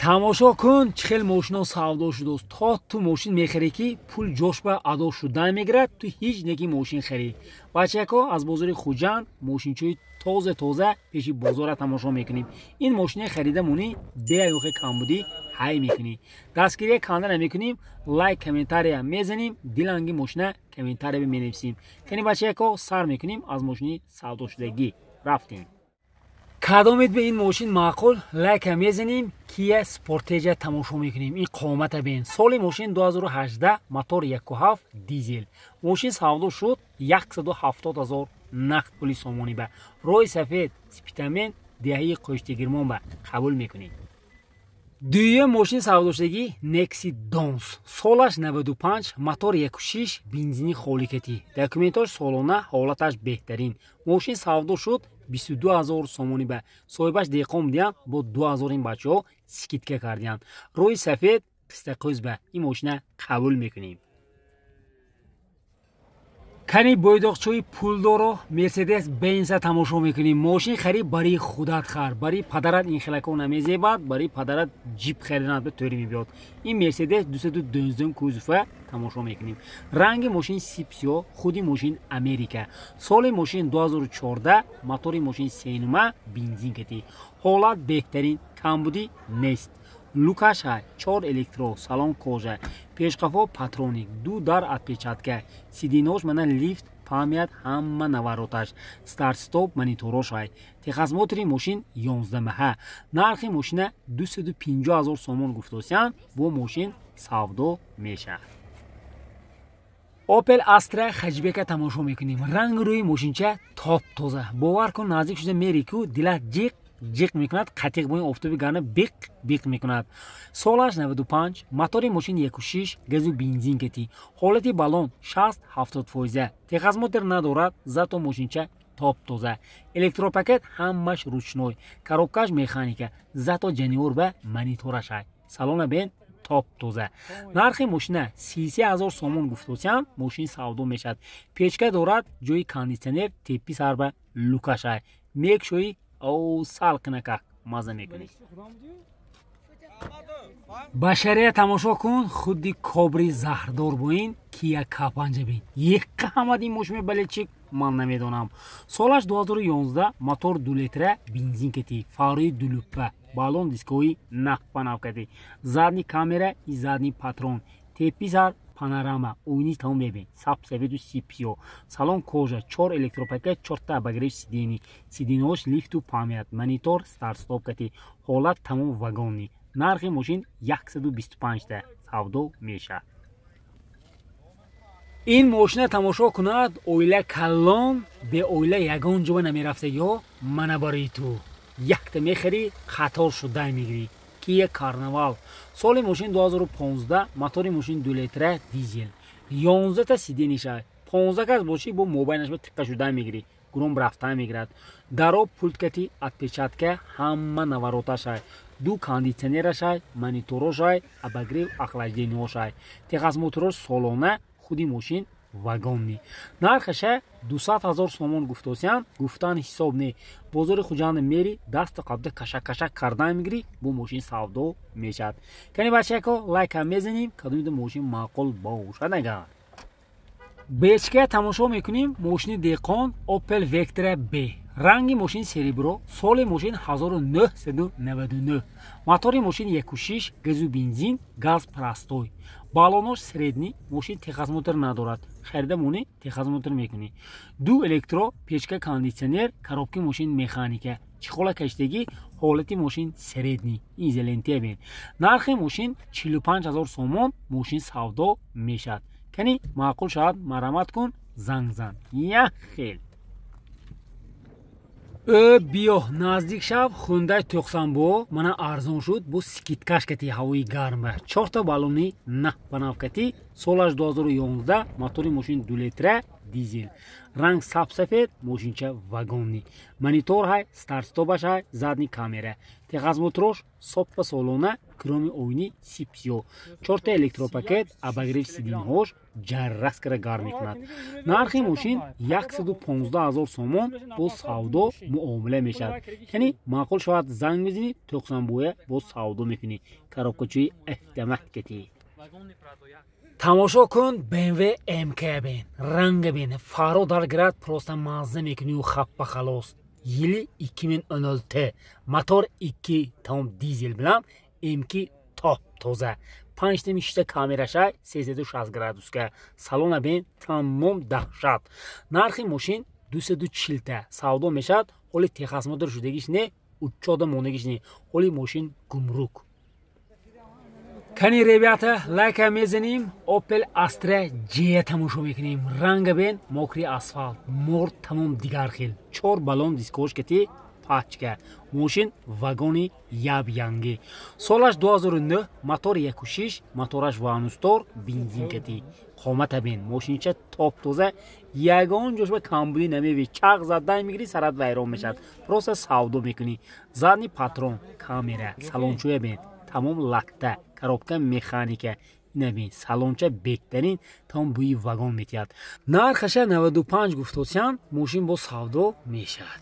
тамошо кун чӣ хел мошино савдо шудааст. То ту мошин мехарӣ ки пул ҷош ба адо шуда мегирад, ту ҳеҷ неки мошин харӣ. Бачаҳо аз бозори Хуҷанд мошинчои тоза пеши бозора тамошо мекунем. Ин мошине харида мунӣ деяёхе камбудӣ ҳай мекунӣ. Дастгирия канда намекунем, лайк комментария мезанем, диланги мошина комментария менависем. Кани бачаҳо сар мекунем аз мошини савдошудагӣ. Рафтем. Кадомед ба ин мошин маъқул, лайка мезанем, Kia Sportage тамошо мекунем. Ин қомата бин. Соли мошин 2018, мотор 1.7 дизел. Мошин савдо шуд 170,000 нақд пули сомонӣ ба. Рои сафед спитамент деҳаи қӯштигирмон ба қабул мекунем. Дуюм мошин савдошудагӣ Nexi Dons. Солаш 95, мотор 1.6 бензини холикатӣ. Документош солона, ҳолаташ беҳтарин. Мошин савдо шуд 22,000 сомонӣ ба. Соҳибаш деқон будиянд, бо 2,000 бачаҳо скидка кардиянд. Рои сафед қистақӯз ба. Ин мошина қабул мекунем. Кани бойдоқчои пулдоро Mercedes Benz тамошо мекунем. Мошин хариб барои худат хар. Барои падарат ин хелако намезебад, барои падарат ҷип хариданад ба тӯри мебиёд. Ин Mercedes 212 кузова тамошо мекунем. Ранги мошин сипсиё, худи мошин Америка. Соли мошин 2014, мотори мошин сенума бензинкатӣ. Ҳолат беҳтарин, камбудӣ нест. Лукаш ҳай, 4 электро, салон кожа, пешқафо патроник, 2 дар отпечатка, сидинош мана лифт, памят, ҳама навороташ, старт стоп мониторош ҳай. Техосмотри мошин 11 маҳа. Нархи мошина 250,000 сомон гуфтосиян, бо мошин савдо мешавад. Opel Astra хаҷбека тамошо мекунем. Ранг рӯи мошинча топ тоза. Бовар кун, наздик шуда мери ку дилат ҷиқ мекунад, қатиқ бо ин офтоби гарна биқ мекунад. Солаш 95, мотори мошин 1.6 газу бензинкатӣ. Ҳолати балон 60-70%. Техосмотр надорад, зато мошинча топ тоза. Электропакет ҳамаш ручной. Коробкаш механика, зато ҷаниор ба монитораш ҳай. Салона бен топ тоза. Нархи мошина 33,000 сомон гуфтосиян, мошин савдо мешад. Печка дорад, ҷои кондитсионер, теппи сар ба лукаш ҳай. Мекшои салқинака маза мекунӣ. Ба шариа тамошо кун, худи кобри заҳрдор бо ин Kia K5 бин. Еққа ҳамад ин мошин балечик ман намедонам. Солаш 2011, мотор 2 литра бензинкатӣ, фарои дулуппа, балон дискови навпанавкатӣ, задни камера и задни патрон, теппи сар панорама, ойни тамом бебин, сабсаведу сипсиё, салон кожа, 4 электропакет, 4 обогрев сидений, сиденош лифту памят, монитор старт-стопкатӣ, ҳолат тамом вагонӣ. Нархи мошин 125 та савдо мешавад. ин мошина тамошо кунад, оила калон бе оила ягон ҷо намерафтагиҳо мана барои ту. Якта мехарӣ, қатор шуда мегирӣ. Kia Carnival. Соли мошин 2015, мотори мошин 2 литра дизел. 11 та сиденишай. 15 кас бошӣ, бо мобайнаш ба тиққа шуда мегирӣ. Гром рафта мегирад. Даро пулткати отпечатка ҳама навороташай. 2 кондитсионерашай, мониторошай, обогрев охлаждениёшай. Техосмотрош солона, худи мошин вагонни. Нархаша 200,000 сомон гуфтосиян, гуфтан ҳисоб не. Бозори Хуҷанд мери даста қабда кашак кардан мегирӣ, бо мошин савдо мешавад. Кани бачаҳо лайка мезанем, кадомида мошин маъқул бошад агар. Бечка тамошо мекунем, мошини деқон Opel Vectra B. Ранги мошин серебро, соли мошин 1999. Мотори мошин 1.6 газу бензин, газ простой. Балонош средни, мошин техосмотр надорад. Харида муни техосмотр мекунӣ. 2 электро, печка кондитсионер, коробки мошин механика. Чехола каштагӣ, ҳолати мошин средни. Изолентия бин. Нархи мошин 45,000 сомон, мошин савдо мешавад. Кани маъқул шавад, марамат кун, занг зан. Яхел. биё наздик шав, хундай тоқсанбо мана арзон шуд, бо скидкашкати ҳавои гарма. 4 та балони навпанавкатӣ, солаш 2011, мотори мошин 2 литра дизел. Ранг сабсафед, мошинча вагонни. Монитор ҳай, старт-стопаш ҳай, задни камера. Техосмотрош соппа солона, кроми ойни сипсиё. 4 та электропакет, обогрев сидинҳош, جرس کرده گار میکند. نرخ ماشین 115,000 سومون با سودا معامله میشد. یعنی معقول شاید زنگ میزنی تقسیم بویه با سودا میکنی. کاروکچوی افتمت کتی. تماشا کن BMW MK بین، رنگ بین، فارو در گرد پروست مازه میکنی و خب خلاص. یلی 2016 موتور 2 تام دیزل بلام MK топ тоза 5 камераша 360 градусга салона бен тамом дахшат. Нархи мошин 240 та савдо мешад. ҳоли техасмотор шудагиш не учода монагиш не. ҳоли мошин гумрук. Кани ребята лайка мезаним. Opel Astra J тамошо мекунем. Ранга бен мокри асфальт. Мор тамом дигар хел. 4 балон дискош кати пачка. Мошин вагони яб янги. Солаш 2009 мотор 1.6, мотораш ванустор бензин кати. Қомата бен мошинча топ тоза. Ягон ҷошба камбуи намеви чақ заддай мигири сарат вайрон мешад. Просто савдо мекунӣ. Задни патрон, камера, салончӯя бен тамом лакта, коробка механика. Набин салонча беҳтарин тамом бӯи вагон метиҳад. Нархаша 95 гуфтосиян мошин бо савдо мешавад.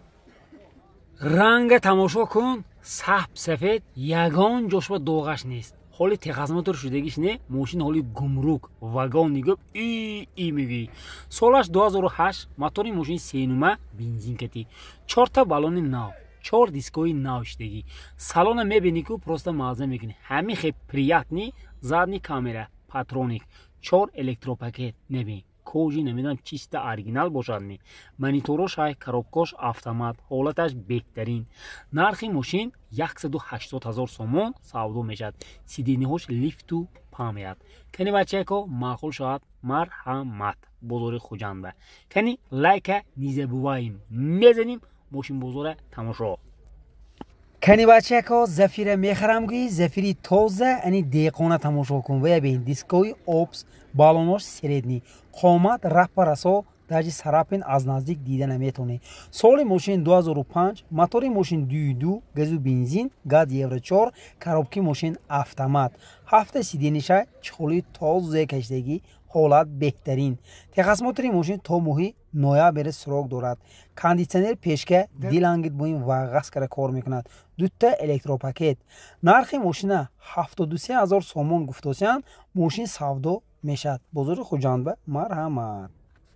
Ранга тамошо кун, сабз сафед, ягон ҷошба доғаш нест. ҳоли техасмотор шудагиш не, мошин ҳоли гумрук, вагон нигӯб и мегӯӣ. Солаш 2008, мотори мошин сенума бензин кати. 4 та балони нав, 4 дискои нав шудагӣ. Салона мебини ку просто мазза мекунӣ. Ҳамин хел приятни, задни камера, патроник, 4 электропакет небин. Кожи намедонам чиста оригинал бошад не. Мониторош ҳай, коробкош автомат, ҳолаташ беҳтарин. Нархи мошин 180,000 сомон савдо мешад. сидениҳош лифту памяд. Кани бачако маъқул шавад марҳамат. Бозори Хуҷанда. Кани лайка низабуваим мезаним мошин бозора тамошо. Кани бачако зафира мехарамгӯи зафири тоза ани деқона тамошо кун. Вая бин дискои опс балонош средни. Қомат рапарасо даҷи сарапин аз наздик дида наметонӣ. Соли мошин 2005, мотори мошин 2.2, газу бензин, газ евро 4, коробки мошин автомат. 7 сидениша чихоли тозе каштагӣ, ҳолат беҳтарин. Техасмотори мошин то моҳи ноябр срок дорад. Кондитсионер пешка дилангит бо ин вағаз кара кор мекунад. 2 электропакет. Нархи мошина 73,000 сомон гуфтосиян мошин савдо мешад. Бозори Хуҷанда марҳамат.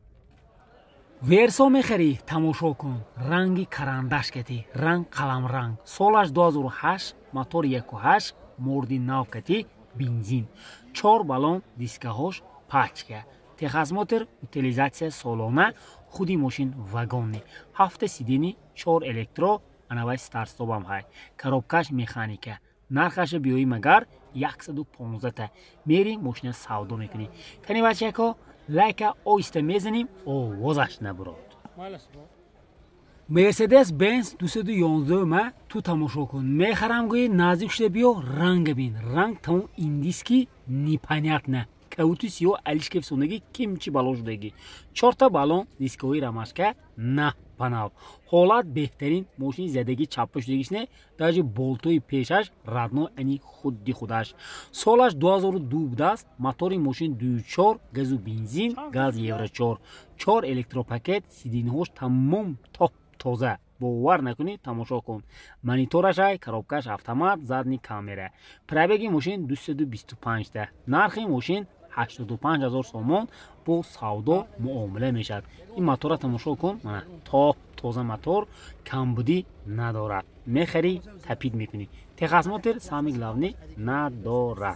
версо мехарӣ тамошо кун. Ранги карандаш кати, ранг қаламранг. Солаш 2008, мотор 1.8, морди нав кати, бензин. 4 балон дискаҳош пачка. Техасмотор утилизация солона, худи мошин вагони. 7 сидени, 4 электро, анавай старстобам ҳай. Коробкаш механика. Нархаша биёи магар 115 та. Мери мошина савдо мекунӣ. Кани бачако лайка оиста мезаним, овозаш набурод. Мерседес Бенц 211 ма ту тамошо кун. Мехарам гӯи наздик шуда биё ранга бин. Ранг тамом индиски непонятно. Каути сиё алишкев сонаги кимчи бало шудаги. 4 та балон дискои рамашка на панав. ҳолат беҳтарин. мошини задаги чаппа шудагиш не. даҷи болтои пешаш радно ани худди худаш. солаш 2002 будааст. мотори мошин 2.4, газу бензин, газ евро 4, 4 электропакет, сидениҳош тамом топ тоза. бовар накунӣ тамошо кун. Монитораш ай, коробкаш автомат, задни камера. Пробеги мошин 225 та. нархи мошин 85,000 сомон бо савдо муомила мешад. ин мотора тамошо кун. мана топ тоза мотор, камбудӣ надорад. мехарӣ тапид мекунӣ. техасмотор сами главни надорад.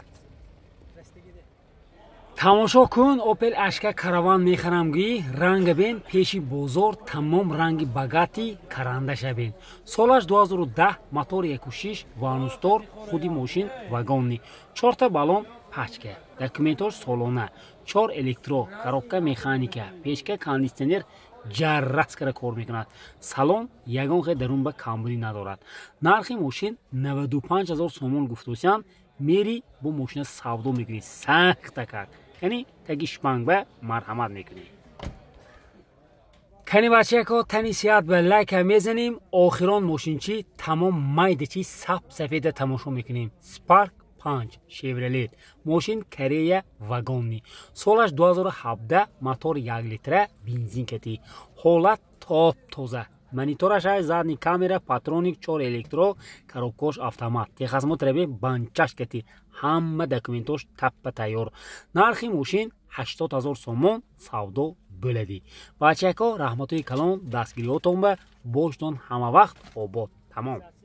тамошо кун. Opel Ashka Caravan мехарамгӯи ранга бен пеши бозор тамом ранги багати карандаша бен. солаш 2010, мотор 1.6, ванустор, худи мошин вагонни. 4 та балон пачка. Документош солона. 4 электро, коробка механика, пешка кондитсионер ҷаррас кара кор мекунад. салон ягон хел дарун ба камбурӣ надорад. нархи мошин 95,000 сомон гуфтосиян. мери бо мошина савдо мекунӣ. сахтакак. یعنی تگی شپانگ به مرحمت میکنیم. کنی بچه که تنی سیاد به لایک میزنیم. آخران ماشینچی تمام مایده چی سب سفید تماشا میکنیم. سپارک 5 Chevrolet ماشین کریه وگانی سالش 2017 موتور 1 لیتره بنزین کتی حالت تاپ تازه монитораша задни камера патроник 4 электро коробкош автомат техасмо требе банчаш кати ҳама документош таппа тайёр нархи мошин 80 000 сомон савдо bo'ladi бачако раҳматуи калон дастгириҳотон ба боштон ҳама вақт обод тамом